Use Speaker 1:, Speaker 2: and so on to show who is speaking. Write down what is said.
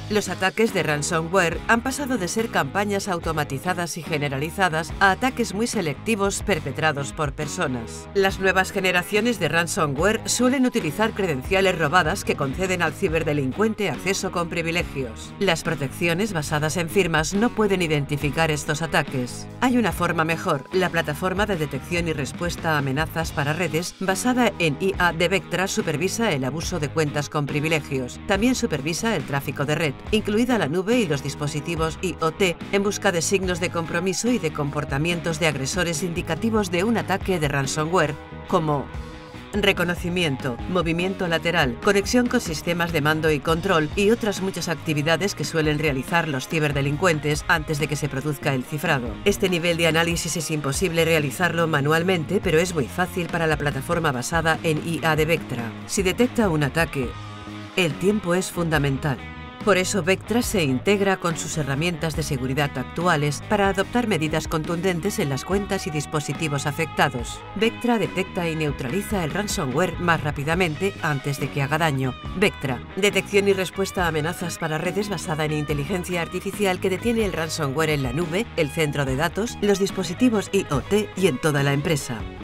Speaker 1: Los ataques de ransomware han pasado de ser campañas automatizadas y generalizadas a ataques muy selectivos perpetrados por personas. Las nuevas generaciones de ransomware suelen utilizar credenciales robadas que conceden al ciberdelincuente acceso con privilegios. Las protecciones basadas en firmas no pueden identificar estos ataques. Hay una forma mejor: la plataforma de detección y respuesta a amenazas para redes basada en IA de Vectra supervisa el abuso de cuentas con privilegios. También supervisa el tráfico de red, incluida la nube y los dispositivos IoT, en busca de signos de compromiso y de comportamientos de agresores indicativos de un ataque de ransomware, como reconocimiento, movimiento lateral, conexión con sistemas de mando y control y otras muchas actividades que suelen realizar los ciberdelincuentes antes de que se produzca el cifrado. Este nivel de análisis es imposible realizarlo manualmente, pero es muy fácil para la plataforma basada en IA de Vectra. Si detecta un ataque, el tiempo es fundamental. Por eso Vectra se integra con sus herramientas de seguridad actuales para adoptar medidas contundentes en las cuentas y dispositivos afectados. Vectra detecta y neutraliza el ransomware más rápidamente antes de que haga daño. Vectra, detección y respuesta a amenazas para redes basada en inteligencia artificial que detiene el ransomware en la nube, el centro de datos, los dispositivos IoT y en toda la empresa.